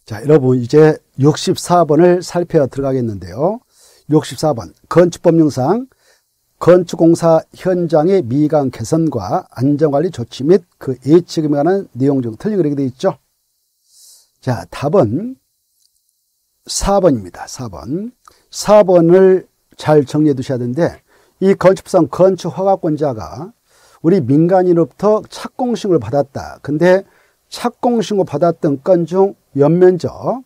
자, 여러분 이제 64번을 살펴 들어가겠는데요. 64번 건축법령상 건축공사 현장의 미관 개선과 안전관리 조치 및 그 예치금에 관한 내용 중 틀린 거 이렇게 되어 있죠. 자, 답은 4번입니다. 4번. 4번을 잘 정리해 두셔야 되는데, 이 건축법상 건축허가권자가 우리 민간인으로부터 착공신고를 받았다. 근데 착공신고 받았던 건 중 연면적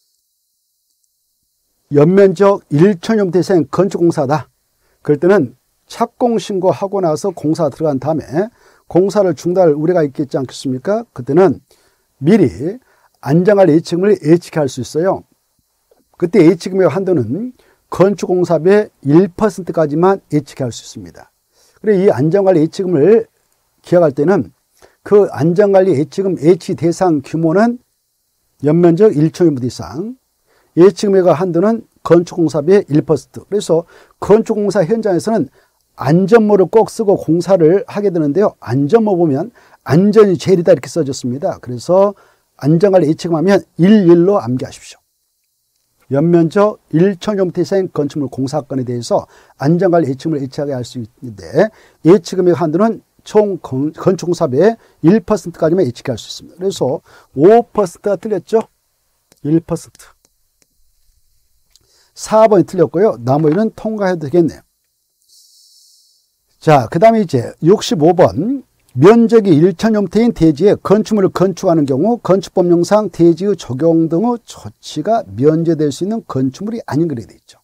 1,000제곱미터 이상의 건축공사다. 그럴 때는 착공신고하고 나서 공사가 들어간 다음에 공사를 중단할 우려가 있겠지 않겠습니까? 그때는 미리 안전관리 예치금을 예치케 할 수 있어요. 그때 예치금의 한도는 건축공사비의 1%까지만 예치케 할 수 있습니다. 그래서 이 안전관리 예치금을 기억할 때는 그 안전관리 예치금 예치 대상 규모는 연면적 1,000제곱미터 이상, 예치금액의 한도는 건축공사비의 1%. 그래서 건축공사 현장에서는 안전모를 꼭 쓰고 공사를 하게 되는데요. 안전모 보면 안전이 제일이다 이렇게 써졌습니다. 그래서 안전관리 예치금하면 11로 암기하십시오. 연면적 1,000제곱미터 이상의 건축물 공사건에 대해서 안전관리 예치금을 예치하게 할 수 있는데, 예치금액 한도는 총 건축공사비의 1%까지만 예치할 수 있습니다. 그래서 5%가 틀렸죠. 1%. 4번이 틀렸고요. 나머지는 통과해도 되겠네요. 자, 그 다음에 이제 65번. 면적이 1,000제곱미터인 대지에 건축물을 건축하는 경우 건축법령상 대지의 적용 등의 조치가 면제될 수 있는 건축물이 아닌 것이 되어 있죠.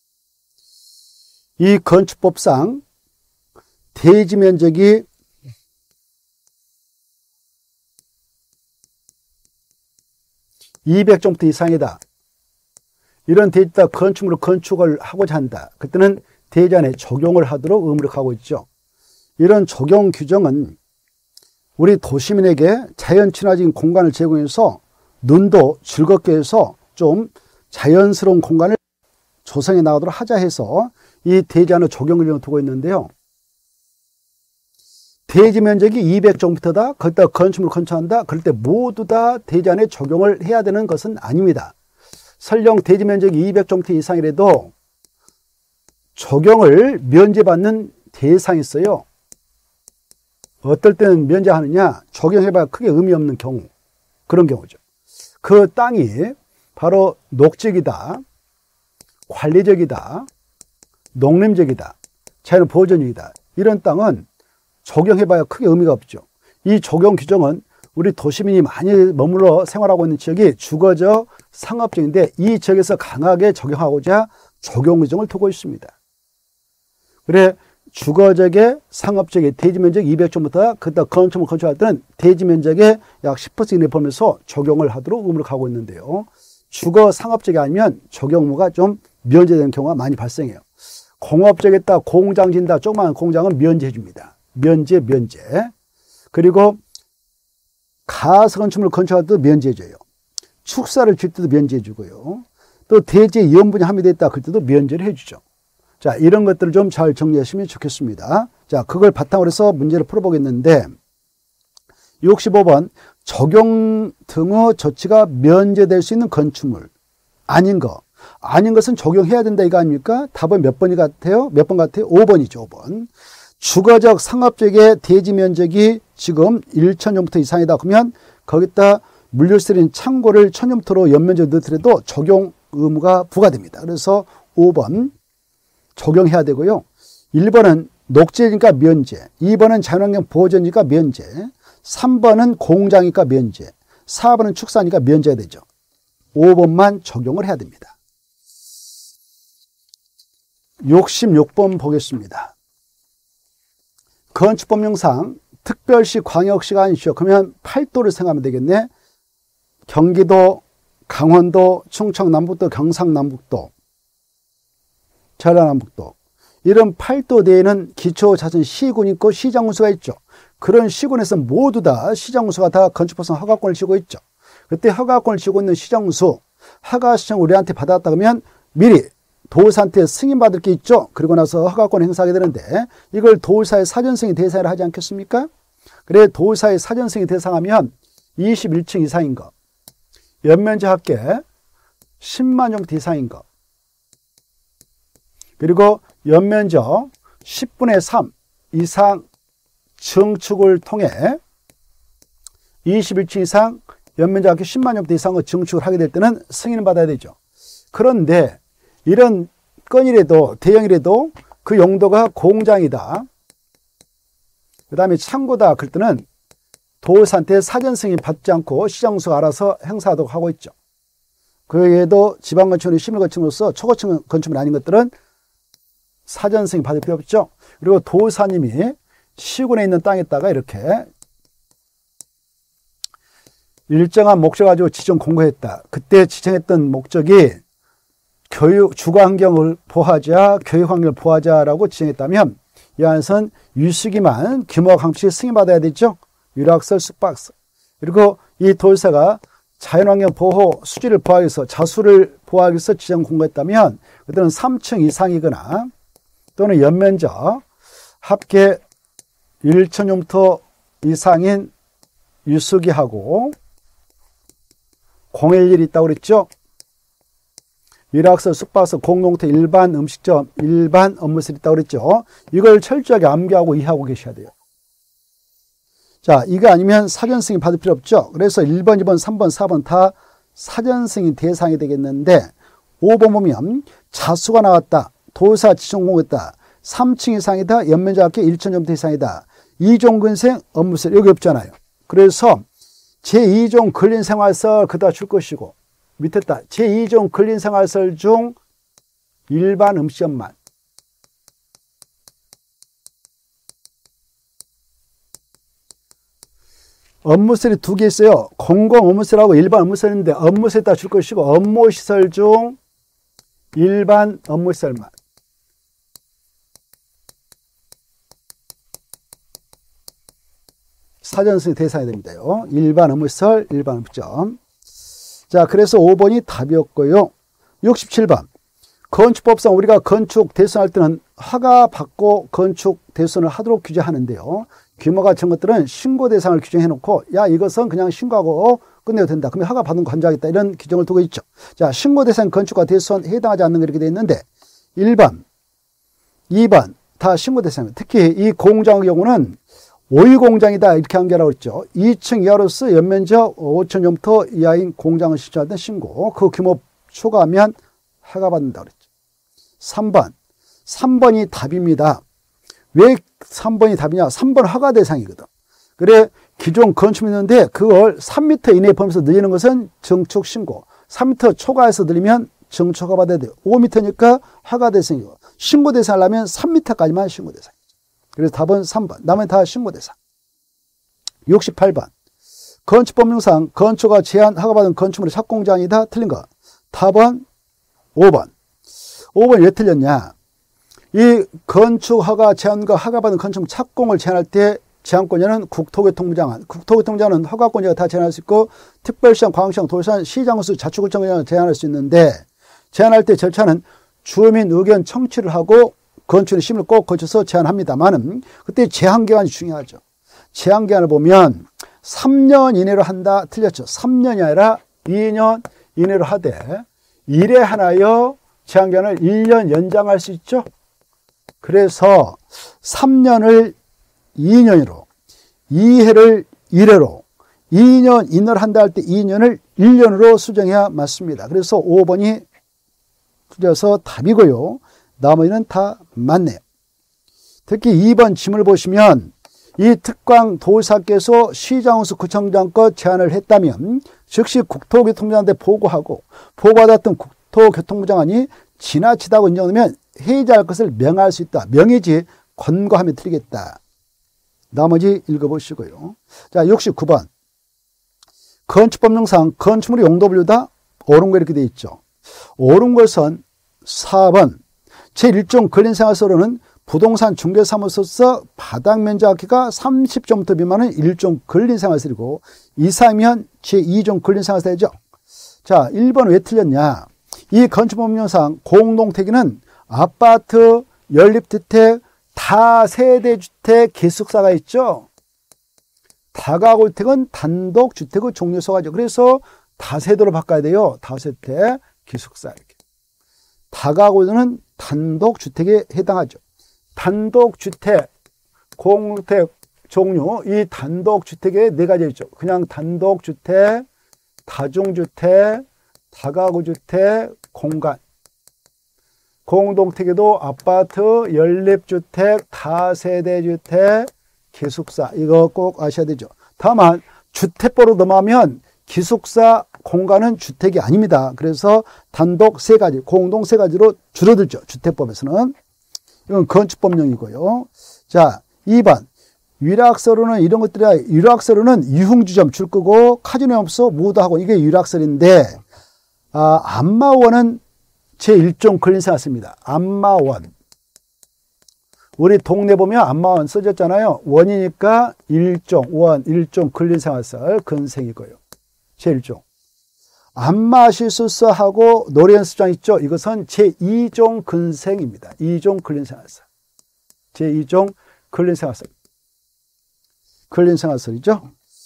이 건축법상 대지 면적이 200제곱미터 이상이다. 이런 대지에다 건축물을 건축을 하고자 한다. 그때는 대지 안에 적용을 하도록 의무를 하고 있죠. 이런 적용 규정은 우리 도시민에게 자연 친화적인 공간을 제공해서 눈도 즐겁게 해서 좀 자연스러운 공간을 조성해 나가도록 하자 해서 이 대지 안에 적용 규정을 두고 있는데요. 대지 면적이 200제곱미터다. 거기다 건축물을 건축한다. 그럴 때 모두 다 대지 안에 적용을 해야 되는 것은 아닙니다. 설령 대지 면적이 200제곱미터 이상이라도 적용을 면제받는 대상이 있어요. 어떨 때는 면제하느냐, 적용해봐야 크게 의미 없는 경우, 그런 경우죠. 그 땅이 바로 녹지이다, 관리적이다, 농림적이다, 자연보호전이다. 이런 땅은 적용해봐야 크게 의미가 없죠. 이 적용 규정은 우리 도시민이 많이 머물러 생활하고 있는 지역이 주거적, 상업적인데 이 지역에서 강하게 적용하고자 적용 규정을 두고 있습니다. 그래, 주거적의 상업적의 대지 면적 200제곱미터, 그다 건축물 건축할 때는 대지 면적의 약 10% 이내 보면서 적용을 하도록 의무를 가고 있는데요. 주거 상업적이 아니면 적용 의무가 좀 면제되는 경우가 많이 발생해요. 공업적에다 공장 진다, 조그마한 공장은 면제해 줍니다. 면제. 그리고 가서 건축물을 건축할 때도 면제해 줘요. 축사를 질 때도 면제해 주고요. 또 대지에 이원분이 함유되어 있다 그럴 때도 면제를 해 주죠. 자, 이런 것들을 좀 잘 정리하시면 좋겠습니다. 자, 그걸 바탕으로 해서 문제를 풀어보겠는데, 65번 적용 등의 조치가 면제될 수 있는 건축물 아닌 것은 적용해야 된다 이거 아닙니까? 답은 몇 번이 같아요? 몇 번 같아요? 5번이죠. 5번. 주거적 상업적의 대지 면적이 지금 1,000제곱미터 이상이다. 그러면 거기다 물류시설인 창고를 1,000제곱미터로 연면적으로 넣더라도 적용 의무가 부과됩니다. 그래서 5번 적용해야 되고요. 1번은 녹지니까 면제, 2번은 자연환경 보호전이니까 면제, 3번은 공장이니까 면제, 4번은 축사니까 면제가 되죠. 5번만 적용을 해야 됩니다. 66번 보겠습니다. 건축법령상 특별시, 광역시가 아니죠. 그러면 8도를 생각하면 되겠네. 경기도, 강원도, 충청 남북도, 경상 남북도, 전라남북도, 이런 8도 내에는 기초자선 시군이 있고 시장군수가 있죠. 그런 시군에서 모두 다 시장군수가 다 건축법상 허가권을 쥐고 있죠. 그때 허가권을 쥐고 있는 시장군수, 허가 신청 우리한테 받았다 그러면 미리 도의사한테 승인받을 게 있죠. 그리고 나서 허가권 행사하게 되는데 이걸 도의사의 사전승인 대상이라 하지 않겠습니까? 그래, 도의사의 사전승인 대상하면 21층 이상인 거, 연면적 합계 10만 제곱미터 이상인 것. 그리고 연면적 10분의 3 이상 증축을 통해 21층 이상 연면적 합계 10만 제곱미터 이상의 증축을 하게 될 때는 승인을 받아야 되죠. 그런데 이런 건이라도 대형이라도 그 용도가 공장이다, 그 다음에 창고다, 그럴 때는 도의사한테 사전 승인 받지 않고 시장수가 알아서 행사하도록 하고 있죠. 그 외에도 지방건축물이 시민건축물로서 초고층 건축물이 아닌 것들은 사전 승인 받을 필요 없죠. 그리고 도의사님이 시군에 있는 땅에다가 이렇게 일정한 목적 가지고 지정 공고했다. 그때 지정했던 목적이 교육, 주거환경을 보호하자, 교육환경을 보호하자라고 지정했다면 이 안에서는 유수기만 규모 강축 승인받아야 되죠. 유락설, 숙박설. 그리고 이 도의사가 자연환경 보호, 수지를 보호하기 위해서, 자수를 보호하기 위해서 지정 공고했다면 그때는 3층 이상이거나 또는 연면적 합계 1,000제곱미터 이상인 유수기하고 공일일이 있다고 그랬죠. 유락설, 숙박설, 공동태, 일반 음식점, 일반 업무설이 있다고 그랬죠. 이걸 철저하게 암기하고 이해하고 계셔야 돼요. 자, 이거 아니면 사전 승인 받을 필요 없죠. 그래서 1번, 2번, 3번, 4번 다 사전 승인 대상이 되겠는데 5번 보면 자수가 나왔다, 도의사 지정 공고했다, 3층 이상이다, 연면적 합계 1,000제곱미터 이상이다, 2종 근생 업무설 여기 없잖아요. 그래서 제2종 근린생활설 그다 줄 것이고, 밑에 다 제2종 근린생활설 중 일반 음식점만, 업무설이 두 개 있어요. 공공 업무설하고 일반 업무설인데 업무설에다 줄 것이고, 업무시설 중 일반 업무시설만. 사전승인 대상이 됩니다요. 일반 업무시설, 일반 음식점. 자, 그래서 5번이 답이었고요. 67번. 건축법상 우리가 건축 대수할 때는 허가 받고 건축 대수를 하도록 규정하는데요. 규모가 작은 것들은 신고 대상을 규정해 놓고, 야, 이것은 그냥 신고하고 끝내도 된다. 그러면 허가 받은 거 관장하겠다. 이런 규정을 두고 있죠. 자, 신고 대상 건축과 대수는 해당하지 않는 거 이렇게 되어 있는데 1번, 2번 다 신고 대상입니다. 특히 이 공장의 경우는 5위 공장이다 이렇게 한계라고 했죠. 2층 이하로서 연면적 5,000제곱미터 이하인 공장을 신청할 때 신고, 그 규모 초과하면 허가받는다고 그랬죠. 3번. 3번이 답입니다. 왜 3번이 답이냐? 3번 허가 대상이거든. 그래, 기존 건축물이 있는데 그걸 3m 이내 범위에서 늘리는 것은 증축 신고, 3m 초과해서 늘리면 증축 허가 받아야 돼요. 5m니까 허가 대상이고, 신고 대상을 하면 3m까지만 신고 대상이죠. 그래서 답은 3번. 나머지 다 신고 대상. 68번. 건축법령상 건축가 제한 허가받은 건축물의 착공장이다. 틀린 거. 답은 5번. 5번 왜 틀렸냐? 이 건축 허가 제한과 허가받은 건축물 착공을 제한할 때 제한권자는 국토교통부장관. 국토교통부장관은 허가권자가 다 제한할 수 있고, 특별시장, 광역시장, 도시장, 시장수, 자치구청장을 제한할 수 있는데, 제한할 때 절차는 주민 의견 청취를 하고 건축의 심의를 꼭 거쳐서 제한합니다만은, 그때 제한기간이 중요하죠. 제한기간을 보면 3년 이내로 한다. 틀렸죠. 3년이 아니라 2년 이내로 하되, 일에 하나여 제한기간을 1년 연장할 수 있죠. 그래서 3년을 2년으로, 2회를 1회로, 2년 이내로 한다 할 때 2년을 1년으로 수정해야 맞습니다. 그래서 5번이 틀려서 답이고요. 나머지는 다 맞네요. 특히 2번 지문을 보시면 이 특광 도의사께서 시장수 구청장껏 제안을 했다면 즉시 국토교통부장한테 보고하고, 보고받았던 국토교통부 장관이 지나치다고 인정하면 해지할 것을 명할 수 있다. 명의지 권고하면 틀리겠다. 나머지 읽어보시고요. 자, 69번. 건축법령상 건축물의 용도 분류다. 옳은 거 이렇게 되어 있죠. 옳은 것은 4번. 제1종 근린생활서로는 부동산 중개사무소서 바닥면적 합계가 30제곱미터 미만은 1종 근린생활설이고, 이상이면 제2종 근린생활설이죠. 자, 1번 왜 틀렸냐? 이 건축법령상 공동택에는 아파트, 연립주택, 다세대주택, 기숙사가 있죠. 다가구주택은 단독주택의 종류소가죠. 그래서 다세대로 바꿔야 돼요. 다세대 기숙사. 이렇게. 다가구는 단독주택에 해당하죠. 단독주택, 공주택 종류, 이 단독주택에 네 가지 있죠. 그냥 단독주택, 다중주택, 다가구주택, 공간. 공동택에도 아파트, 연립주택, 다세대주택, 기숙사. 이거 꼭 아셔야 되죠. 다만 주택법으로 넘어가면 기숙사, 공간은 주택이 아닙니다. 그래서 단독 세 가지, 공동 세 가지로 줄어들죠. 주택법에서는. 이건 건축법령이고요. 자, 2번. 위락서로는 이런 것들이야. 위락서로는 유흥주점 줄 거고 카지노업소 무도하고 이게 위락설인데 안마원은 제1종 근린생활서입니다. 안마원. 우리 동네 보면 안마원 써졌잖아요. 원이니까 1종 근린생활서 근생이고요. 제1종. 안마실수서하고 노래연습장 있죠. 이것은 제2종 근생입니다. 2종 근린생활서. 제2종 근린생활서. 근린생활설이죠.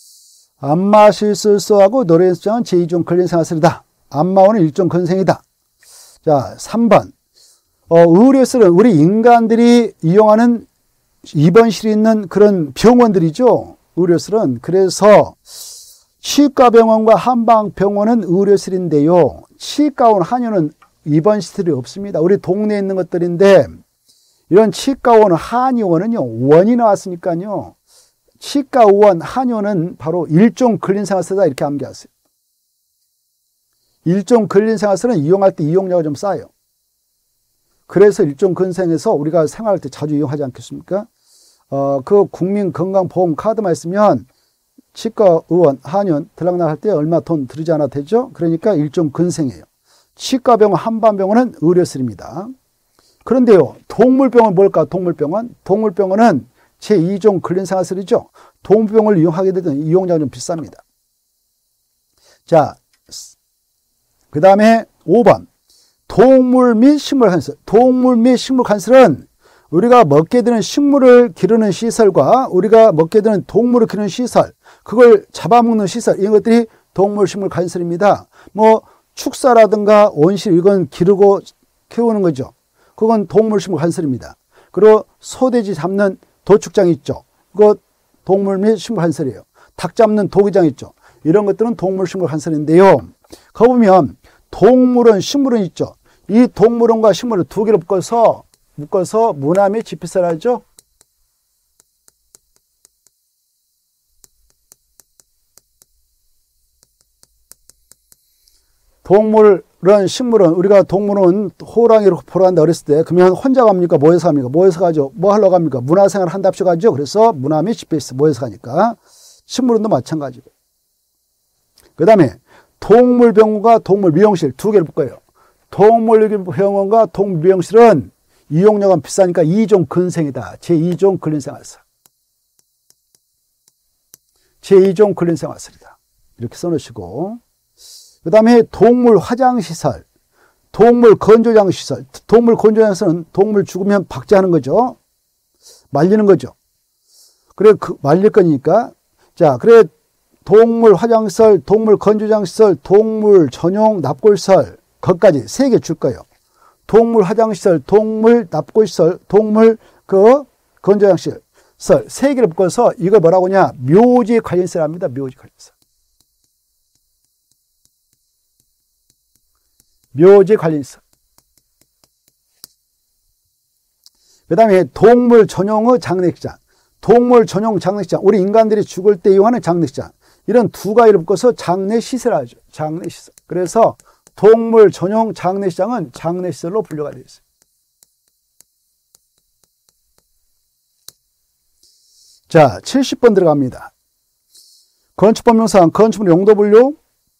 안마실수서하고 노래연습장은 제2종 근린생활설이다. 안마원은 1종 근생이다. 자, 3번. 의료설은 우리 인간들이 이용하는 입원실이 있는 그런 병원들이죠. 의료설은. 그래서 치과병원과 한방병원은 의료실인데요. 치과원, 한의원은 입원시설이 없습니다. 우리 동네에 있는 것들인데 이런 치과원, 한의원은요. 원이 나왔으니까요. 치과원, 한의원은 바로 1종 근린생활서다 이렇게 암기하세요. 1종 근린생활서는 이용할 때 이용료가 좀 싸요. 그래서 1종 근생에서 우리가 생활할 때 자주 이용하지 않겠습니까? 그 국민건강보험 카드만 있으면 치과, 의원, 한의원 들락날락 할 때 얼마 돈 들이지 않아도 되죠? 그러니까 1종 근생이에요. 치과병원, 한방병원은 의료설입니다. 그런데요, 동물병원 뭘까? 동물병원? 동물병원은 제2종 근린생활설이죠. 동물병원을 이용하게 되면 이용료가 좀 비쌉니다. 자, 그 다음에 5번. 동물 및 식물 간설. 동물 및 식물 간설은 우리가 먹게 되는 식물을 기르는 시설과 우리가 먹게 되는 동물을 기르는 시설, 그걸 잡아먹는 시설, 이런 것들이 동물 식물 간설입니다. 뭐 축사라든가 온실, 이건 기르고 키우는 거죠. 그건 동물 식물 간설입니다. 그리고 소돼지 잡는 도축장 있죠. 그거 동물 및 식물 간설이에요. 닭 잡는 도기장 있죠. 이런 것들은 동물 식물 간설인데요. 거기 보면 동물원, 식물원 있죠. 이 동물원과 식물을 두 개를 묶어서 문화 및 지필설 하죠. 동물원, 식물원, 우리가 동물원 호랑이를 보러 간다 그랬을 때 그러면 혼자 갑니까? 모여서 갑니까? 모여서 가죠. 뭐 하러 갑니까? 문화생활 한답시고 가죠. 그래서 문화 및 지필설 모여서 가니까 식물원도 마찬가지고. 그 다음에 동물병원과 동물미용실 두 개를 묶어요. 동물병원과 동물미용실은 이용료가 비싸니까 2종 근생이다. 제2종 근린생활서. 제2종 근린생활설이다. 이렇게 써놓으시고, 그 다음에 동물 화장시설, 동물 건조장시설. 동물 건조장시설은 동물 죽으면 박제하는 거죠. 말리는 거죠. 그래, 말릴 거니까. 자, 그래, 동물 화장시설, 동물 건조장시설, 동물 전용 납골시설, 거기까지 3개 줄 거예요. 동물 화장시설, 동물 납골시설, 동물 건조장시설 3개를 묶어서 이걸 뭐라고 하냐? 묘지 관련세를 합니다. 묘지 관련세. 묘지 관련세. 그 다음에 동물 전용의 장례식장. 동물 전용 장례식장. 우리 인간들이 죽을 때 이용하는 장례식장. 이런 두 가지를 묶어서 장례시설 하죠. 장례시설. 그래서 동물 전용 장례시장은 장례시설로 분류가 되어 있어요. 자, 70번 들어갑니다. 건축법령상 건축물 용도 분류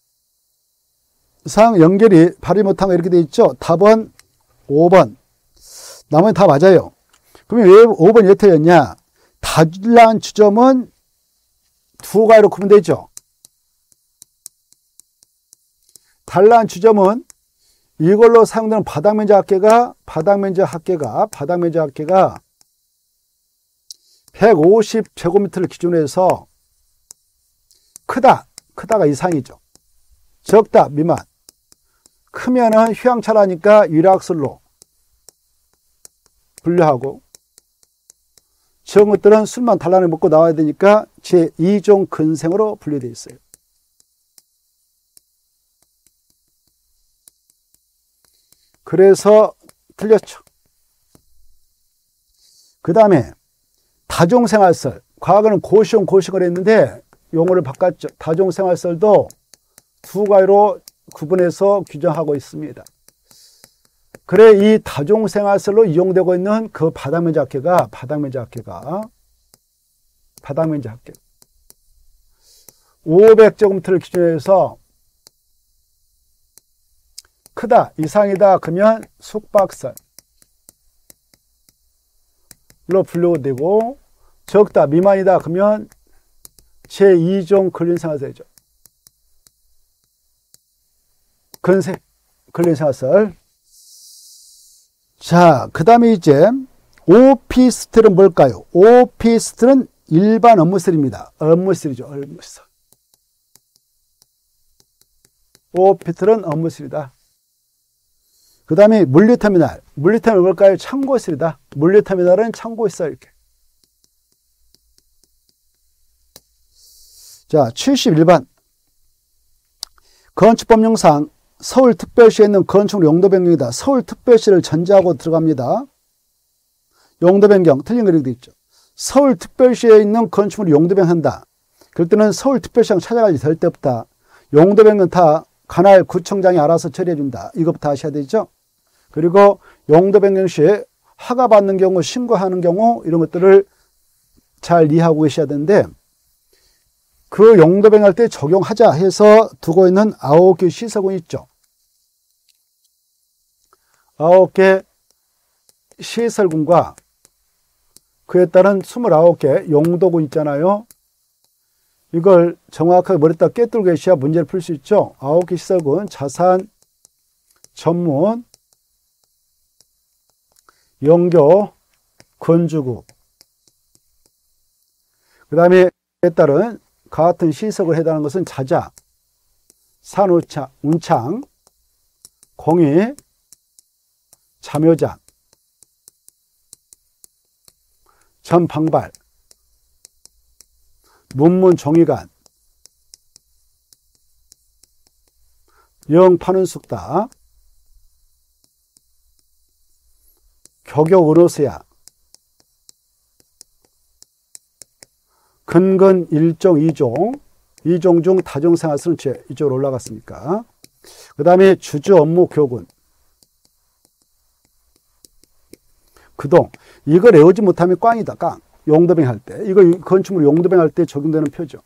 상 연결이 발휘 못한 거 이렇게 되어 있죠. 답은 5번. 나머지 다 맞아요. 그러면 왜 5번이 왜 틀렸냐? 단란 주점은 두 가지로 구분되죠. 단란 주점은 이걸로 사용되는 바닥면적 합계가 150제곱미터를 기준으로 해서 크다가 이상이죠. 적다 미만. 크면은 휘황찬란하니까 유락설로 분류하고, 적은 것들은 술만 달라내 먹고 나와야 되니까 제2종 근생으로 분류되어 있어요. 그래서 틀렸죠. 그 다음에 다종생활설. 과거는 고시용 고시걸 했는데 용어를 바꿨죠. 다종생활설도 두 가지로 구분해서 규정하고 있습니다. 그래, 이 다종생활설로 이용되고 있는 그 바닥면적 합계가 500제곱미터를 기준으로 해서 크다, 이상이다 그러면 숙박설로 분류되고, 적다, 미만이다 그러면 제2종 근린생활설이죠. 근린생활설. 자, 그 다음에 이제 오피스텔은 뭘까요? 오피스텔은 일반 업무설입니다. 업무설이죠. 업무설. 오피스텔은 업무설이다. 그 다음에 물류터미널. 물류터미널은 뭘까요? 창고설이다. 물류터미널은 창고설. 이렇게. 자, 71번. 건축법령상 서울특별시에 있는 건축물 용도 변경이다. 서울특별시를 전제하고 들어갑니다. 용도 변경, 틀린 거 이렇게 있죠. 서울특별시에 있는 건축물을 용도 변경한다. 그럴 때는 서울특별시장 찾아갈 일 절대 없다. 용도 변경 다 관할 구청장이 알아서 처리해준다. 이것부터 아셔야 되죠. 그리고 용도 변경 시에 허가받는 경우, 신고하는 경우 이런 것들을 잘 이해하고 계셔야 되는데, 그 용도 변경할 때 적용하자 해서 두고 있는 9개 시설군이 있죠. 9개 시설군과 그에 따른 29개 용도군 있잖아요. 이걸 정확하게 머리에다 꿰뚫고 계셔야 문제를 풀 수 있죠. 9개 시설군, 자산, 전문, 영교, 건주구. 그 다음에 그에 따른 같은 시설을 해당하는 것은 자자, 산운창, 공의, 잠효장, 전방발, 문문 종이관, 영파는 숙다, 교교 은호수야, 근근 1종, 2종 중 다종생활설은 이쪽으로 올라갔으니까. 그 다음에 주주 업무 교군. 그동. 이걸 외우지 못하면 꽝이다, 꽝. 용도병 할 때. 이거 건축물 용도병 할 때 적용되는 표죠.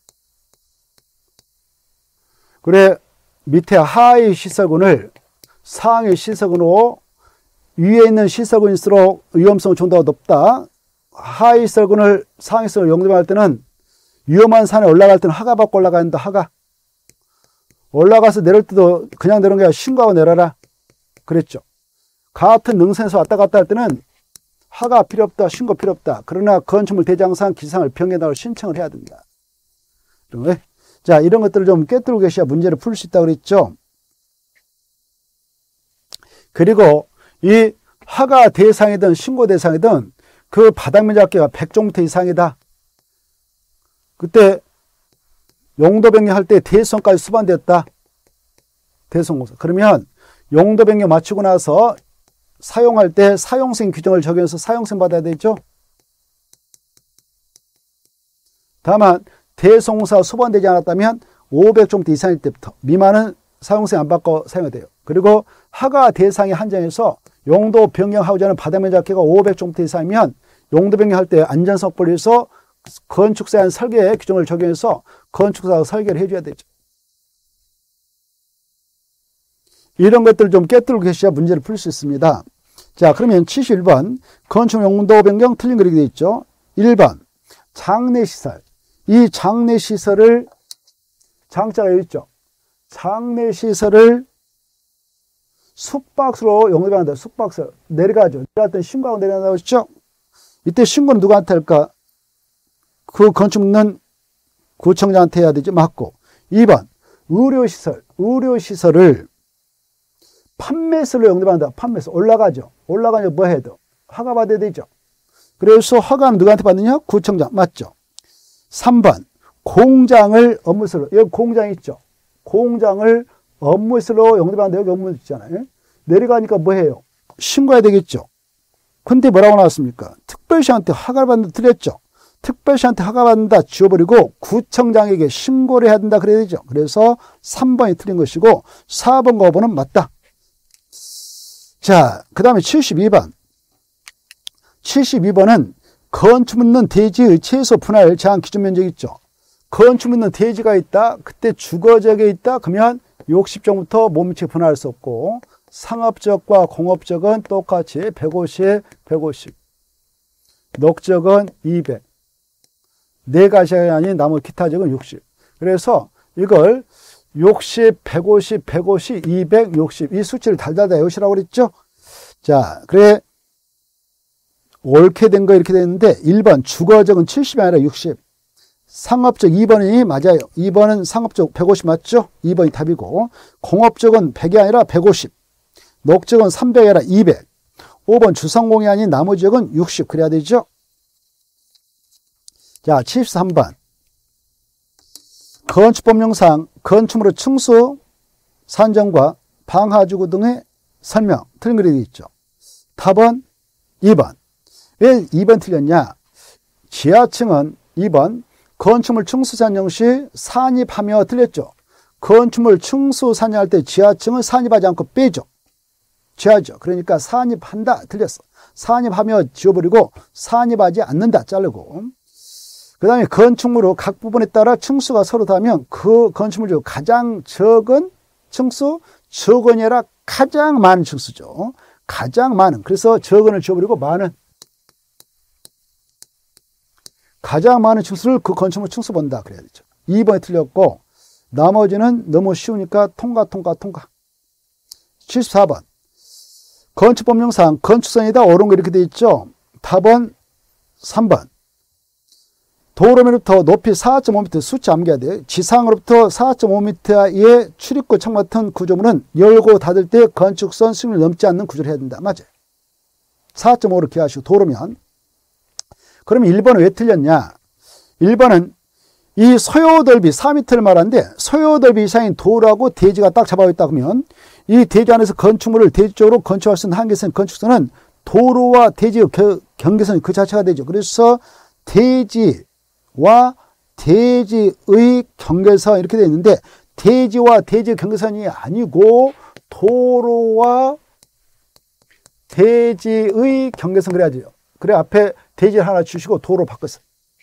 그래, 밑에 하의 시설군을 상의 시설군으로, 위에 있는 시설군일수록 위험성 정도가 높다. 하의 시설군을 상의 시설군을 용도병 할 때는 위험한 산에 올라갈 때는 허가 받고 올라가야 한다. 허가. 올라가서 내릴 때도 그냥 내려온 게 아니라 신고하고 내려라. 그랬죠. 같은 능선에서 왔다 갔다 할 때는 허가 필요 없다, 신고 필요 없다. 그러나 건축물 대장상 기상을 변경하고 신청을 해야 된다. 자, 이런 것들을 좀 꿰뚫고 계셔야 문제를 풀 수 있다고 그랬죠. 그리고 이 허가 대상이든 신고 대상이든 그 바닥면적 합계가 100제곱미터 이상이다. 그때 용도 변경할 때 대수성까지 수반됐다. 대수성공사. 그러면 용도 변경 마치고 나서 사용할 때 사용생 규정을 적용해서 사용생 받아야 되죠. 다만 대수성공사 수반되지 않았다면 500제곱미터 이상일 때부터 미만은 사용생 안 받고 사용해야 돼요. 그리고 허가 대상에 한정해서 용도 변경하고자 하는 바닥면적 합계가 500제곱미터 이상이면 용도 변경할 때 안전성법을 위해서 건축사에 대한 설계 규정을 적용해서 건축사가 설계를 해줘야 되죠. 이런 것들을 좀 꿰뚫고 계셔야 문제를 풀 수 있습니다. 자, 그러면 71번 건축 용도 변경 틀린 그리게 되어 있죠. 1번 장내시설. 이 장내시설을 장자가 여기 있죠. 장내시설을 숙박소로 용도 변경한다. 숙박소 내려가죠. 내려갈 때 신고하고 내려간다고 했죠. 이때 신고는 누구한테 할까? 그 건축 묻는 구청장한테 해야 되죠. 맞고. 2번 의료시설. 의료시설을 판매설로 영접한다. 판매설. 올라가죠. 올라가면 뭐 해야 돼? 허가 받아야 되죠. 그래서 허가는 누구한테 받느냐? 구청장. 맞죠? 3번. 공장을 업무시설로. 여기 공장 있죠? 공장을 업무시설로 영접한다. 여기 업무 있잖아요. 내려가니까 뭐 해요? 신고해야 되겠죠. 근데 뭐라고 나왔습니까? 특별시한테 허가를 받는다 틀렸죠. 특별시한테 허가 받는다 지워버리고 구청장에게 신고를 해야 된다 그래야 되죠. 그래서 3번이 틀린 것이고 4번과 5번은 맞다. 자, 그 다음에 72번. 72번은 건축 묻는 대지의 최소 분할 제한 기준 면적 있죠. 건축 묻는 대지가 있다. 그때 주거지역에 있다. 그러면 60정부터 못 미치게 분할할 수 없고 상업적과 공업적은 똑같이 150, 150. 녹적은 200. 네 가지가 아닌 나머지 기타 적은 60. 그래서 이걸 60, 150, 150, 200, 60. 이 수치를 달달달 외우시라고 그랬죠? 자, 그래. 옳게 된 거 이렇게 됐는데 1번 주거적은 70이 아니라 60. 상업적 2번이 맞아요. 2번은 상업적 150 맞죠? 2번이 답이고 공업적은 100이 아니라 150. 녹적은 300이 아니라 200. 5번 주상공이 아닌 나머지역은 60 그래야 되죠? 자, 73번. 건축법령상 건축물의 층수 산정과 방하주거 등의 설명 틀린 글이 있죠. 답은 2번. 왜 2번 틀렸냐? 지하층은 2번 건축물 층수 산정 시 산입하며 틀렸죠. 건축물 층수 산정할 때 지하층은 산입하지 않고 빼죠. 지하죠. 그러니까 산입한다 틀렸어. 산입하며 지워버리고 산입하지 않는다 자르고. 그 다음에 건축물의 각 부분에 따라 층수가 서로 다르면 그 건축물 중 가장 적은 층수, 적은이 아니라 가장 많은 층수죠. 가장 많은. 그래서 적은을 지워버리고 많은. 가장 많은 층수를 그 건축물 층수 본다. 그래야 되죠. 2번이 틀렸고 나머지는 너무 쉬우니까 통과. 74번. 건축법령상 건축선이다. 옳은 거 이렇게 돼 있죠. 답은 3번. 도로면부터 높이 4.5m 수치 암기해야 돼요. 지상으로부터 4.5m의 출입구 창 같은 구조물은 열고 닫을 때 건축선 수익을 넘지 않는 구조를 해야 된다. 맞아요. 4.5로 기하시고 도로면. 그러면 1번은 왜 틀렸냐? 1번은 이 소요넓이 4m를 말하는데 소요넓이 이상인 도로하고 대지가 딱 잡아있다 그러면 이 대지 안에서 건축물을 대지 쪽으로 건축할 수 있는 한계선 건축선은 도로와 대지의 경계선이 그 자체가 되죠. 그래서 대지와 대지의 경계선 이렇게 되어 있는데 대지와 대지의 경계선이 아니고 도로와 대지의 경계선 그래야 돼요. 그래 앞에 대지를 하나 주시고 도로 바꿨어요.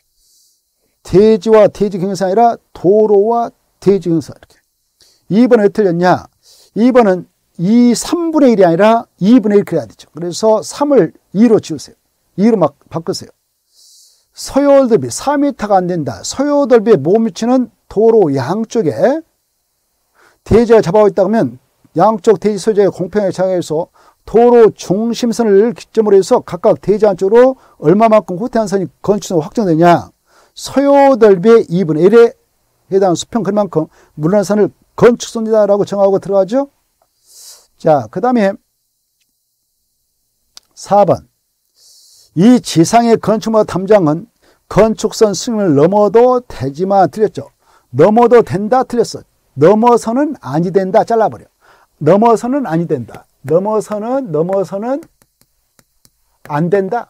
대지와 대지 경계선이 아니라 도로와 대지 경계선 이렇게. 2번은 왜 틀렸냐? 2번은 3분의 1이 아니라 2분의 1 그래야 되죠. 그래서 3을 2로 지우세요. 2로 막 바꾸세요. 소요넓이 4m가 안 된다. 소요넓이에 못 미치는 도로 양쪽에 대지가 잡아오고 있다 그러면 양쪽 대지 소재의 공평하게 장애해서 도로 중심선을 기점으로 해서 각각 대지 안쪽으로 얼마만큼 후퇴한 선이 건축선으로 확정되냐. 소요넓이의 2분의 1에 해당하는 수평 그만큼 물러난 선을 건축선이다라고 정하고 들어가죠. 자, 그 다음에 4번. 이 지상의 건축물 담장은 건축선 승을 넘어도 되지만 틀렸죠. 넘어도 된다 틀렸어. 넘어서는 아니 된다 잘라버려. 넘어서는 아니 된다. 넘어서는 안 된다.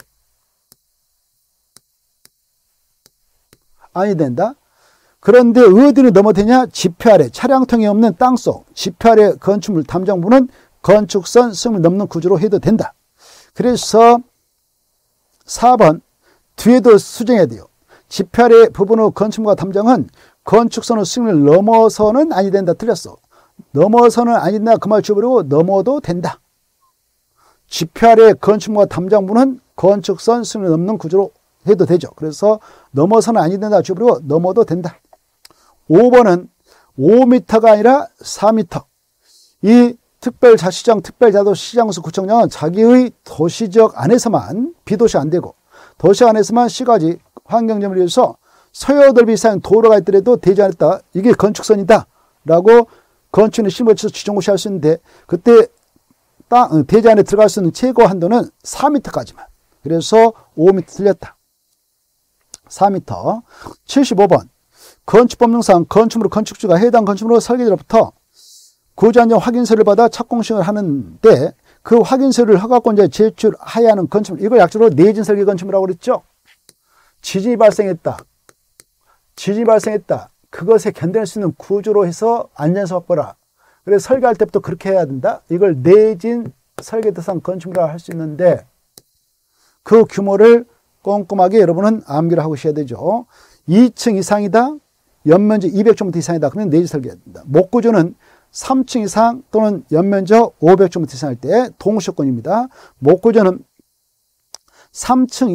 아니 된다. 그런데 어디로 넘어되냐? 지표 아래 차량통이 없는 땅속 지표 아래 건축물 담장부는 건축선 승을 넘는 구조로 해도 된다. 그래서 4번 뒤에도 수정해야 돼요. 지표 아래 부분의 건축물과 담장은 건축선의 승을 넘어서는 아니 된다 틀렸어. 넘어서는 아니 된다 그 말 지워버리고 넘어도 된다. 지표 아래 건축물과 담장부는 건축선 승을 넘는 구조로 해도 되죠. 그래서 넘어서는 아니 된다 지워버리고 넘어도 된다. 5번은 5m가 아니라 4m. 이 특별자치장, 특별자도시장수 구청장은 자기의 도시적 안에서만 비도시 안 되고 도시 안에서만 시가지 환경점을 위해서 소요넓이 이상 도로가 있더라도 되지 않았다. 이게 건축선이다 라고 건축의 실무에서 지정고시 할 수 있는데 그때 대지 안에 들어갈 수 있는 최고 한도는 4m까지만. 그래서 5m 틀렸다. 4m. 75번. 건축법령상 건축물의 건축주가 해당 건축물의 설계자로부터 구조안전 확인서를 받아 착공식을 하는데 그 확인서를 허가권자에 제출하여야 하는 건축물, 이걸 약자로 내진 설계 건축물이라고 그랬죠. 지진이 발생했다. 지진이 발생했다. 그것에 견뎌낼 수 있는 구조로 해서 안전성 확보라. 그래서 설계할 때부터 그렇게 해야 된다. 이걸 내진 설계 대상 건축물이라고 할 수 있는데 그 규모를 꼼꼼하게 여러분은 암기를 하고 계셔야 되죠. 2층 이상이다. 연면적 200제곱미터 이상이다. 그러면 내진 설계해야 된다. 목구조는 3층 이상 또는 연면적 500제곱미터 이상 할 때 동시효건입니다. 목구조는 3층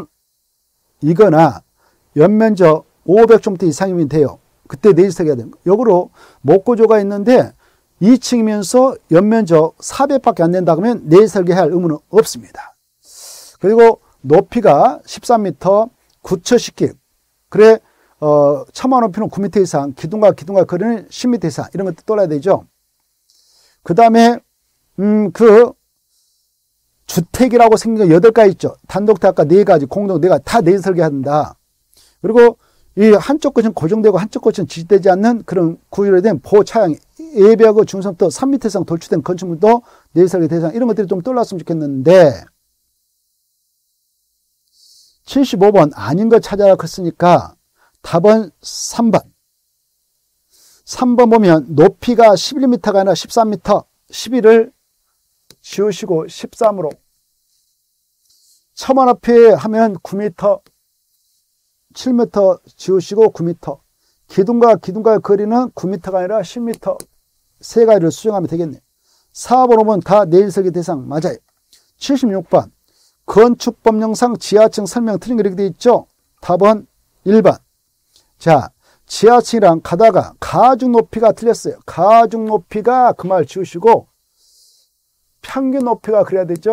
이상이거나 연면적 500제곱미터 이상이면 돼요. 그때 내진 설계해야 되는 거예요. 역으로 목구조가 있는데 2층이면서 연면적 400밖에 안 된다 그러면 내진 설계해야 할 의무는 없습니다. 그리고 높이가 13m, 구처식기. 그래, 처마 높이는 9m 이상, 기둥과 거리는 10m 이상, 이런 것도 떠나야 되죠. 그 다음에, 주택이라고 생긴 거 8가지 있죠. 단독택 아까 4가지, 공동 4가지, 다 내진 설계한다. 그리고 이 한쪽 끝은 고정되고 한쪽 끝은 지지되지 않는 그런 구조로 된 보차양, 예배하고 중성부터 3m 이상 돌출된 건축물도 내진 설계 대상, 이런 것들이 좀 떠올랐으면 좋겠는데, 75번 아닌 거 찾아라 그랬으니까 답은 3번. 3번 보면 높이가 11m가 아니라 13m, 11을 지우시고 13으로. 처마 높이 하면 9m, 7m 지우시고 9m. 기둥과 거리는 9m가 아니라 10m. 세 가지를 수정하면 되겠네요. 4번, 5번 다 내진 설계 대상 맞아요. 76번. 건축법령상 지하층 설명 틀린 거 이렇게 되어 있죠. 답은 1번. 자, 지하층이랑 가다가 가중 높이가 틀렸어요. 가중 높이가 그 말 지우시고 평균 높이가 그래야 되죠.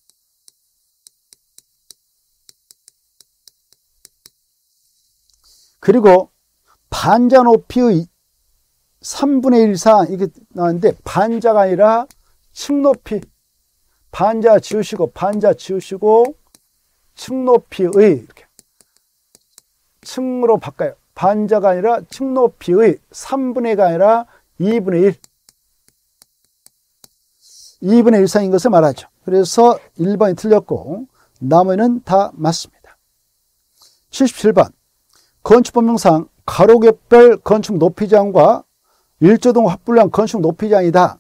그리고 반자 높이의 3분의 1 이상 이게 나왔는데 반자가 아니라 층 높이. 반자 지우시고 층 높이의 이렇게 층으로 바꿔요. 반자가 아니라 층 높이의 3분의 1가 아니라 2분의 1. 2분의 1 이상인 것을 말하죠. 그래서 1번이 틀렸고 나머지는 다 맞습니다. 77번. 건축법령상 가로개별 건축 높이제한과 일조동 확불량 건축 높이제한이다.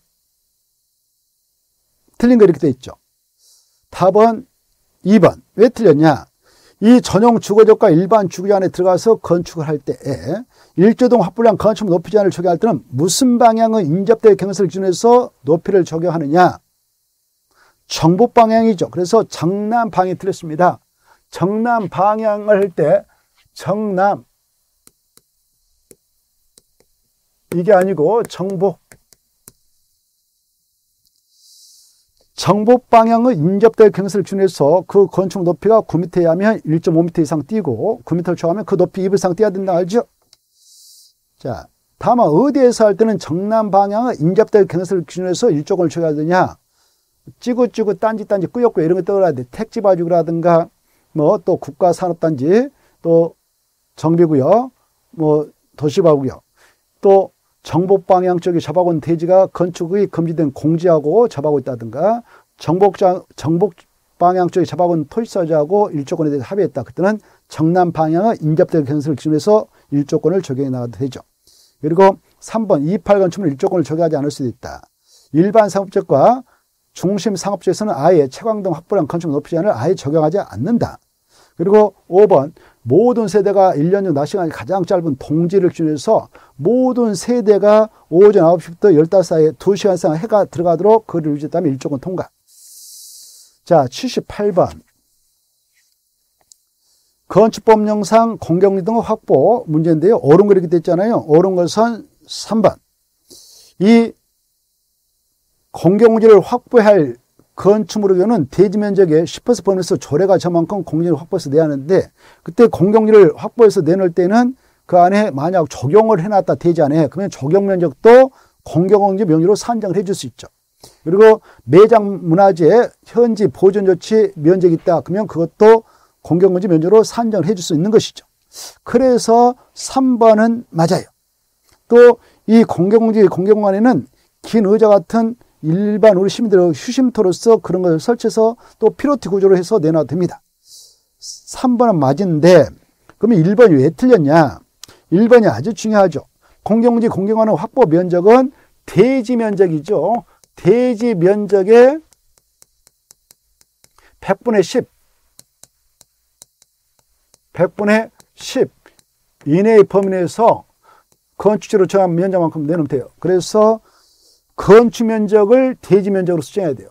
틀린 거 이렇게 돼 있죠. 답은 2번. 왜 틀렸냐? 이 전용 주거지역과 일반 주거지 안에 들어가서 건축을 할 때에 일조동 확불량 건축 높이 제한을 적용할 때는 무슨 방향의 인접대 경사를 기준해서 높이를 적용하느냐? 정북 방향이죠. 그래서 정남 방향이 틀렸습니다. 정남 방향을 할 때 정남 이게 아니고 정북. 정북 방향의 인접대 경사를 기준해서 그 건축 높이가 9m에 하면 1.5m 이상 뛰고 9m를 초과하면 그 높이 2m 이상 뛰어야 된다 알죠? 자, 다만 어디에서 할 때는 정남 방향의 인접대 경사를 기준해서 일조권을 적용해야 되냐? 찌구찌구 딴지 꾸역꾸역 이런 거 떠올라야 돼. 택지봐주기라든가 뭐 또 국가산업단지 또 정비구역 뭐 도시바구역 또 정북 방향 쪽에 접하고 있는 대지가 건축이 금지된 공지하고 접하고 있다든가 정북 방향 쪽에 접하고 있는 토지사지하고 일조권에 대해서 합의했다. 그때는 정남 방향의 인접대 경사를 기준해서 일조권을 적용해 나가도 되죠. 그리고 3번 28 건축물 일조권을 적용하지 않을 수도 있다. 일반 상업지역과 중심 상업지역에서는 아예 채광등 확보량 건축 높이 제한을 아예 적용하지 않는다. 그리고 5번 모든 세대가 1년 중 낮 시간이 가장 짧은 동지를 기준해서 모든 세대가 오전 9시부터 15시 사이에 2시간 이상 해가 들어가도록 거리를 유지했다면 일조권 통과. 자, 78번. 건축법령상 공경리 등 확보 문제인데요. 옳은 거 이렇게 됐잖아요. 옳은 것은 3번. 이 공경지를 확보할 건축물의 경우는 대지 면적의 10% 범위에서 조례가 저만큼 공경지를 확보해서 내야 하는데 그때 공경지를 확보해서 내놓을 때는 그 안에 만약 적용을 해놨다 대지 안에 그러면 적용 면적도 공경공지 명의로 산정을 해줄 수 있죠. 그리고 매장 문화재 현지 보존 조치 면적이 있다. 그러면 그것도 공경공지 면적으로 산정을 해줄 수 있는 것이죠. 그래서 3번은 맞아요. 또 이 공경공간에는 긴 의자 같은 일반 우리 시민들의 휴심터로서 그런 걸 설치해서 또 피로티 구조로 해서 내놔도 됩니다. 3번은 맞은데 그러면 1번이 왜 틀렸냐? 1번이 아주 중요하죠. 공경공지 공경관의 확보 면적은 대지 면적이죠. 대지 면적의 100분의 10, 100분의 10 이내의 범위 내에서 건축지로 정한 면적만큼 내놓으면 돼요. 그래서 건축 면적을 대지 면적으로 수정해야 돼요.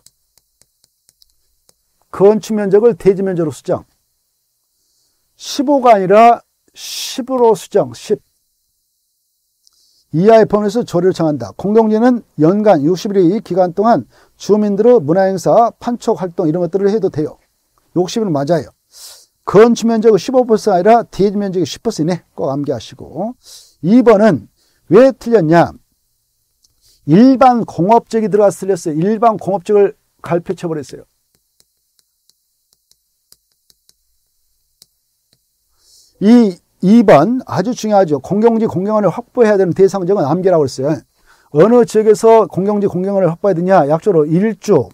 건축 면적을 대지 면적으로 수정. 15가 아니라 10으로 수정. 10. 이하의 범위에서 조례를 정한다. 공경지는 연간 60일의 기간 동안 주민들의 문화행사, 판촉활동 이런 것들을 해도 돼요. 60일은 맞아요. 건축 면적의 15%가 아니라 대지 면적의 10% 이내 꼭 암기하시고. 2번은 왜 틀렸냐? 일반 공업적이 들어가서 틀렸어요. 일반 공업적을 갈피쳐버렸어요. 이 2번 아주 중요하죠. 공경지 공경원을 확보해야 되는 대상지역은 암기라고 했어요. 어느 지역에서 공경지 공경원을 확보해야 되냐? 약조로 일주,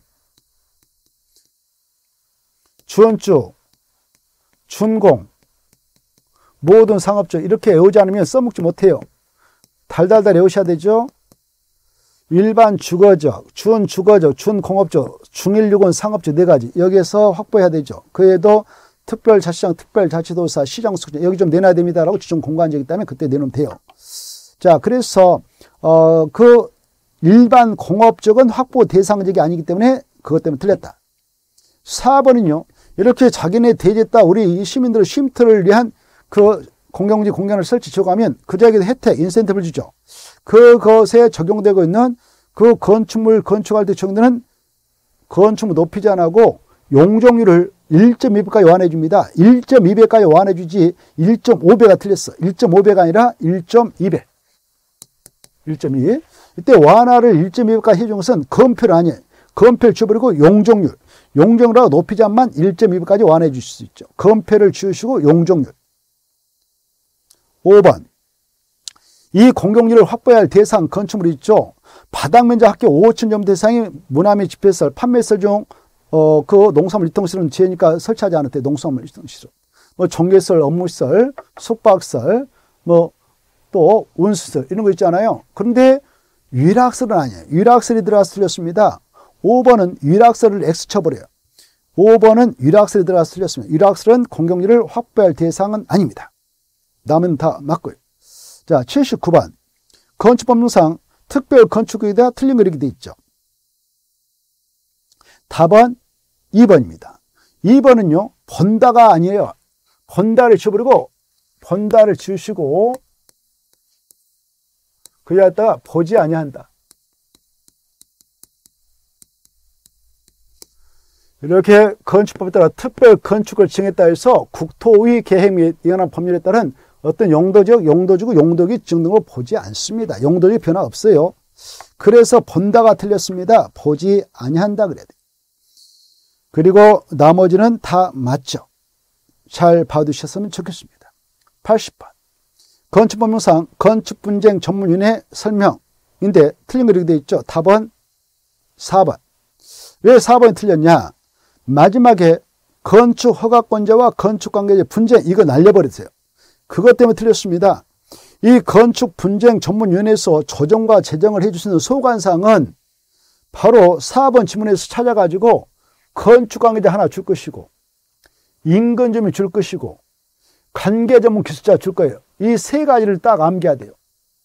주원주, 준공, 모든 상업적 이렇게 외우지 않으면 써먹지 못해요. 달달달 외우셔야 되죠. 일반 주거적, 준주거적, 준공업적, 중일유건 상업적 4가지 여기에서 확보해야 되죠. 그 외에도 특별자치장, 특별자치도사, 시장숙장 여기 좀 내놔야 됩니다라고 지정 공간적이기 때문에 그때 내놓으면 돼요. 자, 그래서 그 일반 공업적은 확보 대상적이 아니기 때문에 그것 때문에 틀렸다. 4번은요. 이렇게 자기네 대지에다 우리 시민들의 쉼터를 위한 그 공경지 공간을 설치 지어가면 그 지역에도 혜택, 인센티브를 주죠. 그것에 적용되고 있는 그 건축물 건축할 때 적용되는 건축물 높이 제한하고 용적률을 1.2배까지 완화해 줍니다. 1.2배까지 완화해 주지 1.5배가 틀렸어. 1.5배가 아니라 1.2배. 1.2. 이때 완화를 1.2배까지 해준 것은 건폐를 아니에요. 건폐를 지워버리고 용적률. 용적률하고 높이 제한만 1.2배까지 완화해 주실 수 있죠. 건폐를 지우시고 용적률. 5번. 이 공경지를 확보해야 할 대상 건축물이 있죠. 바닥 면적 합계 5천 점 대상이 문화 및 집회시설, 판매시설 중 그 농산물 유통시설은 지혜니까 설치하지 않을 때 농산물 유통시설, 뭐 종교시설, 업무시설, 숙박시설, 뭐 또 운수시설 이런 거 있잖아요. 그런데 위락설은 아니에요. 위락설이 들어가서 틀렸습니다. 5번은 위락설을 X 쳐버려요. 5번은 위락설이 들어가서 틀렸습니다. 위락설은 공경지를 확보할 대상은 아닙니다. 남은 다 맞고요. 자, 79번. 건축법령상 특별 건축구역에다 틀린 그리기 돼 있죠. 답은 2번입니다. 2번은요, 본다가 아니에요. 본다를 지워버리고, 본다를 지우시고, 그에다가 보지 아니한다. 이렇게 건축법에 따라 특별 건축을 정했다 해서 국토의 계획 및 이관한 법률에 따른 어떤 용도적, 용도지구, 용도기 증등을 보지 않습니다. 용도적 변화 없어요. 그래서 본다가 틀렸습니다. 보지 아니한다 그래야 돼요. 그리고 나머지는 다 맞죠. 잘 봐두셨으면 좋겠습니다. 80번. 건축법령상 건축분쟁 전문위원회 설명인데 틀린 거 이렇게 되어 있죠. 답은 4번. 왜 4번이 틀렸냐? 마지막에 건축허가권자와 건축관계자 분쟁 이거 날려버렸어요. 그것 때문에 틀렸습니다. 이 건축분쟁 전문위원회에서 조정과 제정을 해주시는 소관사항은 바로 4번 지문에서 찾아가지고 건축관계자 하나 줄 것이고 인근주민 줄 것이고 관계전문기술자 줄 거예요. 이 세 가지를 딱 암기해야 돼요.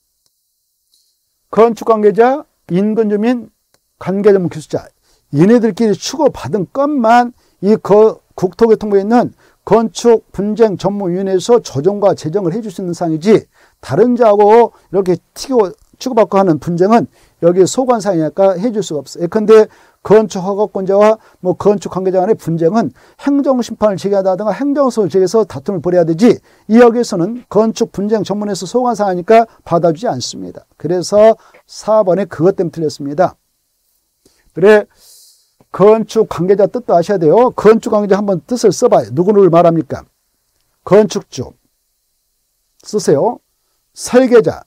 건축관계자, 인근주민, 관계전문기술자 얘네들끼리 추구받은 것만 이 국토교통부에 있는 건축분쟁 전문위원회에서 조정과 제정을 해줄 수 있는 사항이지 다른 자하고 이렇게 치고받고 하는 분쟁은 여기 소관사항이니까 해줄 수가 없어요. 예컨대 건축허가권자와 뭐 건축관계자 간의 분쟁은 행정심판을 제기하다든가 행정소를 제기해서 다툼을 벌여야 되지 이 역에서는 건축분쟁 전문에서 소관사항이니까 받아주지 않습니다. 그래서 4번에 그것 때문에 틀렸습니다. 그래, 건축 관계자 뜻도 아셔야 돼요. 건축 관계자 한번 뜻을 써봐요. 누구를 말합니까? 건축주 쓰세요. 설계자,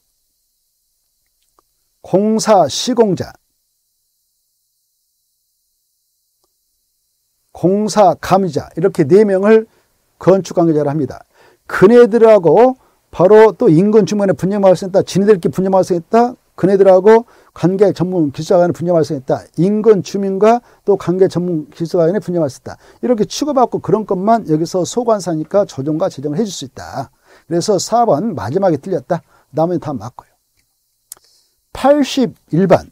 공사 시공자, 공사 감리자, 이렇게 4명을 건축 관계자로 합니다. 그네들하고 바로 또 인근 주민의 분쟁 발생했다. 지네들끼리 분쟁 발생했다. 그네들하고 관계 전문 기술자 간의 분쟁 발생했다. 인근 주민과 또 관계 전문 기술자 간의 분쟁 발생했다. 이렇게 취급받고 그런 것만 여기서 소관사니까 조정과 제정을 해줄 수 있다. 그래서 4번 마지막에 틀렸다. 나머지 다 맞고요. 81번.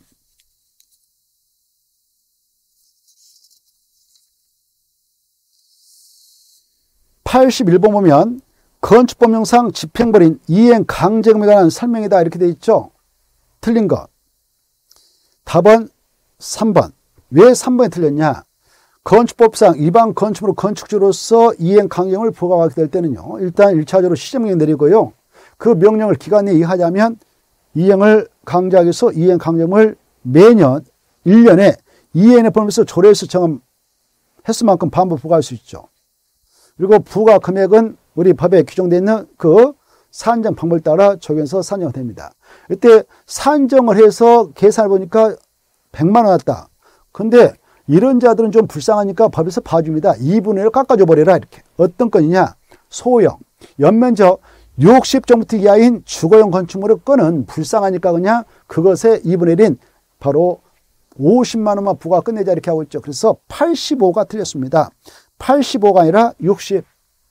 81번 보면 건축법령상 집행벌인 이행 강제금에 관한 설명이다 이렇게 되어 있죠. 틀린 것. 답은 3번. 왜 3번이 틀렸냐? 건축법상 일반 건축물로 건축주로서 이행 강제금을 부과하게 될 때는요. 일단 1차적으로 시정명령 내리고요. 그 명령을 기간 내에 이행하자면 이행을 강제하기 위해서 이행 강제금을 매년 1년에 이행에 포함해서 조례에서 정한 횟수만큼 반복 부과할 수 있죠. 그리고 부과 금액은 우리 법에 규정되어 있는 그 산정 방법을 따라 적용해서 산정이 됩니다. 이때 산정을 해서 계산해 보니까 100만 원 왔다. 근데 이런 자들은 좀 불쌍하니까 법에서 봐줍니다. 2분의 1을 깎아줘 버려라 이렇게. 어떤 건이냐? 소형, 연면적 60제곱미터 이하인 주거용 건축물의 건은 불쌍하니까 그냥 그것의 2분의 1인 바로 50만 원만 부과 끝내자 이렇게 하고 있죠. 그래서 85가 틀렸습니다. 85가 아니라 60.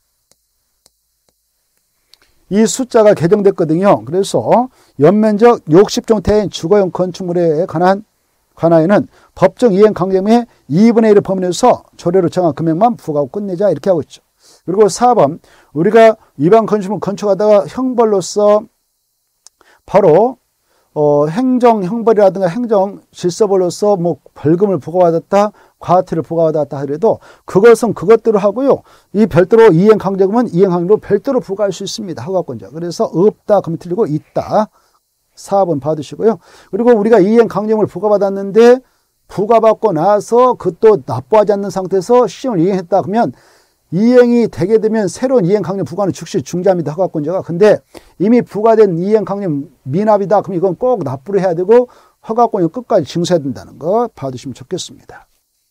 이 숫자가 개정됐거든요. 그래서 연면적 60제곱미터인 주거용 건축물에 관하여는 법정 이행 강제금의 2분의 1을 범위해서 조례로 정한 금액만 부과하고 끝내자 이렇게 하고 있죠. 그리고 4번 우리가 일반 건축물 건축하다가 형벌로서 바로 행정 형벌이라든가 행정 질서벌로서 뭐 벌금을 부과받았다, 과태료를 부과받았다 하더라도 그것은 그것대로 하고요. 이 별도로 이행 강제금은 이행 강제로 별도로 부과할 수 있습니다. 허가권자. 그래서 없다 그러면 틀리고 있다. 4번 받으시고요. 그리고 우리가 이행 강제금을 부과받았는데 부과받고 나서 그것도 납부하지 않는 상태에서 시행을 이행했다 그러면 이행이 되게 되면 새로운 이행 강령 부과는 즉시 중지합니다. 허가권자가. 근데 이미 부과된 이행 강령 미납이다. 그럼 이건 꼭 납부를 해야 되고 허가권이 끝까지 징수해야 된다는 거 봐두시면 좋겠습니다.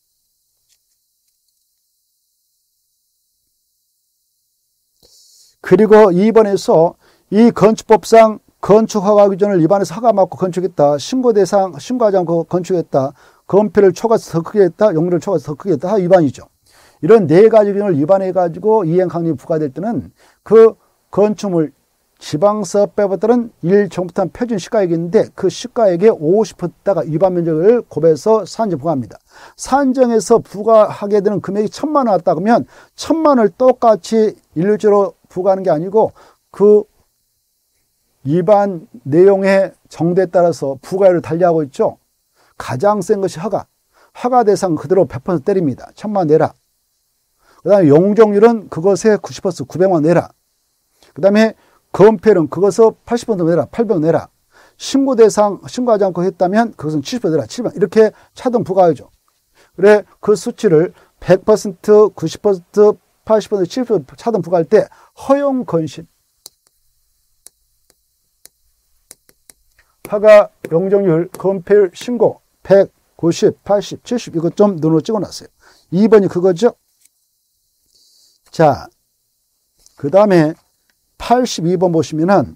그리고 2번에서 이 건축법상 건축허가 규정을 위반해서 허가 받고 건축했다. 신고 대상 신고하지 않고 건축했다. 건폐를 초과해서 더 크게 했다. 용도를 초과해서 더 크게 했다. 위반이죠. 이런 4가지 규정을 위반해가지고 이행 강령이 부과될 때는 그 건축물 지방서 빼버들은 1제곱미터 표준 시가액이 있는데 그 시가액의 50%다가 위반 면적을 곱해서 산정 부과합니다. 산정해서 부과하게 되는 금액이 1,000만 원 왔다 그러면 1,000만 원을 똑같이 일률적으로 부과하는 게 아니고 그 위반 내용의 정도에 따라서 부과율을 달리하고 있죠. 가장 센 것이 허가. 허가 대상 그대로 100% 때립니다. 1,000만 원 내라. 그 다음에 용적률은 그것의 90% 900만 원 내라. 그 다음에 건폐율은 그것을 80% 내라. 800원 내라. 신고 대상 신고하지 않고 했다면 그것은 70% 내라. 700원. 이렇게 차등 부과하죠. 그래 그 수치를 100%, 90%, 80%, 70% 차등 부과할 때 허용 건심. 허가, 용적률, 건폐율, 신고 100, 90, 80, 70 이것 좀 눈으로 찍어놨어요. 2번이 그거죠. 자, 그 다음에 82번 보시면은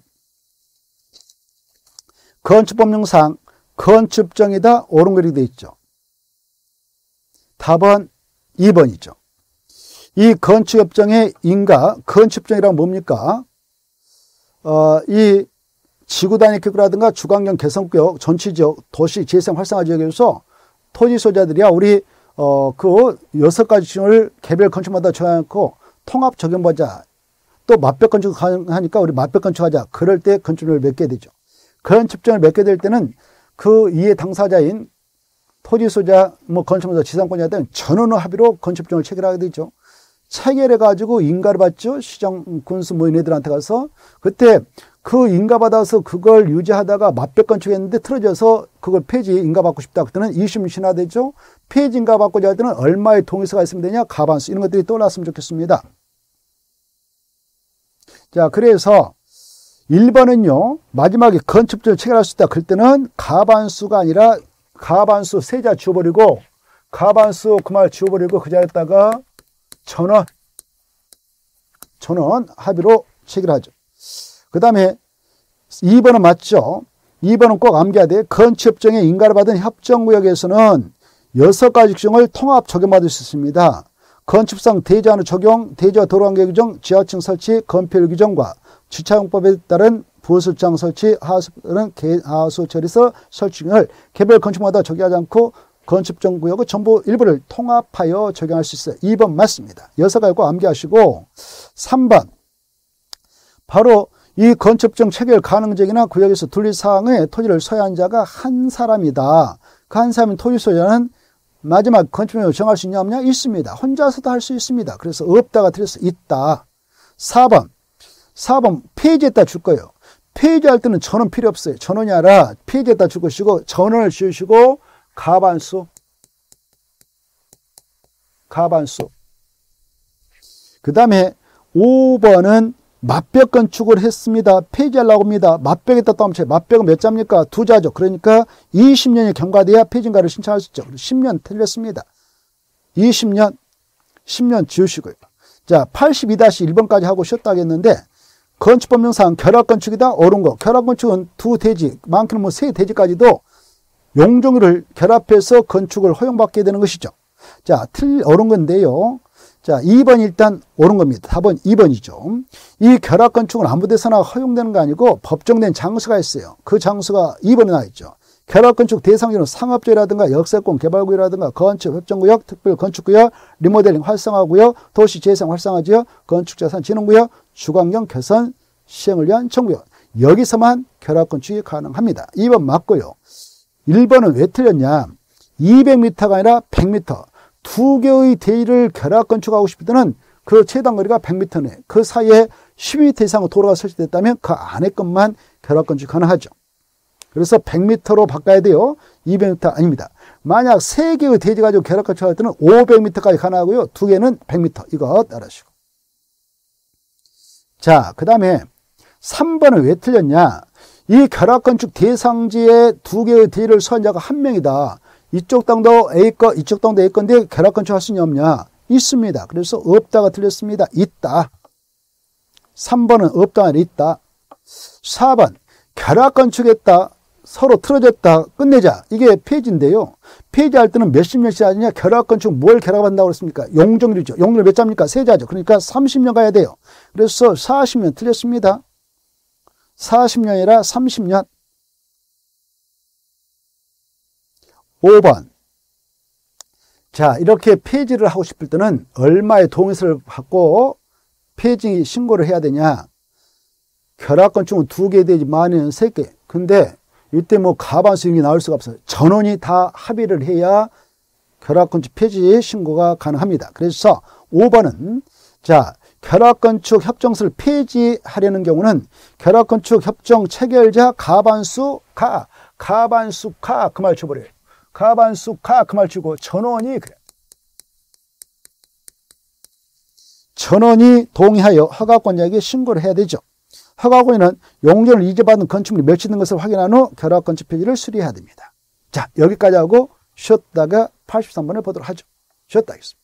건축법령상 건축정이다 옳은 글이 되어 있죠. 답은 2번이죠. 이 건축협정의 인가 건축정이란 뭡니까? 이 지구단위 계획이라든가 주관경 개성구역, 전치지역, 도시 재생 활성화 지역에서 토지 소유자들이야 우리 그 6가지 지역을 개별 건축마다 정해놓고 통합 적용보자. 또 맞벽 건축 가능하니까 우리 맞벽 건축하자. 그럴 때 건축정을 맺게 되죠. 건축정을 맺게 될 때는 그 이해 당사자인 토지 소유자, 뭐 건축물자, 지상권자 등 전원의 합의로 건축정을 체결하게 되죠. 체결해 가지고 인가를 받죠. 시정 군수 뭐 얘네들한테 가서 그때 그 인가받아서 그걸 유지하다가 맞백 건축했는데 틀어져서 그걸 폐지 인가받고 싶다. 그때는 20년 지나되죠. 폐지 인가받고자 할 때는 얼마의 동의서가 있으면 되냐? 가반수. 이런 것들이 떠올랐으면 좋겠습니다. 자, 그래서 1번은요. 마지막에 건축주를 체결할 수 있다. 그럴 때는 가반수가 아니라 가반수 세자 지워버리고 가반수 그 말 지워버리고 그 자리에다가 전원 합의로 체결하죠. 그 다음에 2번은 맞죠. 2번은 꼭 암기해야 돼. 건축협정에 인가를 받은 협정구역에서는 6가지 규정을 통합 적용받을 수 있습니다. 건축상 대지안의 적용, 대지와 도로환경 규정, 지하층 설치, 건폐율 규정과 주차용법에 따른 부설장 설치, 하수 처리서 설치 등을 개별 건축마다 적용하지 않고 건축정구역의 전부 일부를 통합하여 적용할 수 있어요. 2번 맞습니다. 6가지 꼭 암기하시고 3번 바로 이 건축정 체결 가능적이나 구역에서 둘리사항의 토지를 소유한 자가 한 사람이다. 그 한 사람인 토지 소유자는 마지막 건축명을 정할 수 있냐 없냐? 있습니다. 혼자서도 할 수 있습니다. 그래서 없다가 틀렸어. 있다. 4번 폐지했다 줄 거예요. 폐지할 때는 전원 필요 없어요. 전원이 아니라 폐지했다 줄 것이고 전원을 지으시고 가반수. 그 다음에 5번은 맞벽 건축을 했습니다. 폐지하려고 합니다. 맞벽에다 또 하면 맞벽은 몇 자입니까? 2자죠. 그러니까 20년이 경과돼야 폐지인가를 신청할 수 있죠. 10년 틀렸습니다. 10년 지우시고요. 자, 82-1번까지 하고 쉬었다 하겠는데 건축법령상 결합건축이다. 옳은 거. 결합건축은 2대지, 많게는 3대지까지도 용적률을 결합해서 건축을 허용받게 되는 것이죠. 자, 옳은 건데요. 자, 2번 일단 옳은 겁니다. 4번 2번이죠. 이 결합건축은 아무 데서나 허용되는 거 아니고 법정된 장소가 있어요. 그 장소가 2번에 나와 있죠. 결합건축 대상지는 상업지라든가 역세권 개발구역이라든가 건축협정구역, 특별건축구역, 리모델링 활성화구역, 도시재생 활성화지역, 건축자산진흥구역, 주거환경 개선 시행을 위한 정구역. 여기서만 결합건축이 가능합니다. 2번 맞고요. 1번은 왜 틀렸냐? 200m가 아니라 100m. 2개의 대지를 결합건축하고 싶을 때는 그 최단거리가 100m네. 그 사이에 10m 이상의 도로가 설치됐다면 그 안에 것만 결합건축 가능하죠. 그래서 100m로 바꿔야 돼요. 200m 아닙니다. 만약 3개의 대지 가지고 결합건축할 때는 500m까지 가능하고요. 2개는 100m. 이거 따라하시고. 자, 그 다음에 3번은 왜 틀렸냐? 이 결합건축 대상지에 2개의 대지를 소유한 자가 1명이다. 이쪽 땅도 A거, 이쪽 땅도 A건데 결합건축 할 수 있냐? 있습니다. 그래서 없다가 틀렸습니다. 있다. 3번은 없다가 아니라 있다. 4번 결합건축했다. 서로 틀어졌다. 끝내자. 이게 폐지인데요. 폐지할 때는 몇십 년씩 하느냐? 결합건축 뭘 결합한다고 그랬습니까? 용적률이죠. 용적률 몇 자입니까? 3자죠. 그러니까 30년 가야 돼요. 그래서 40년 틀렸습니다. 40년이라 30년. 5번. 자, 이렇게 폐지를 하고 싶을 때는 얼마의 동의서를 받고 폐지 신고를 해야 되냐? 결합건축은 2개 되지 많이는 3개. 근데 이때 뭐 가반수 이런 게 나올 수가 없어요. 전원이 다 합의를 해야 결합건축 폐지 신고가 가능합니다. 그래서 5번은 자, 결합건축 협정서를 폐지하려는 경우는 결합건축 협정 체결자 가반수 그 말 쳐버려요. 가반수 그 말 치고 전원이 그래. 전원이 동의하여 허가권자에게 신고를 해야 되죠. 허가권자는 용적을 이주받은 건축물이 멸치된 것을 확인한 후 결합건축 폐지를 수리해야 됩니다. 자, 여기까지 하고 쉬었다가 83번을 보도록 하죠. 쉬었다 하겠습니다.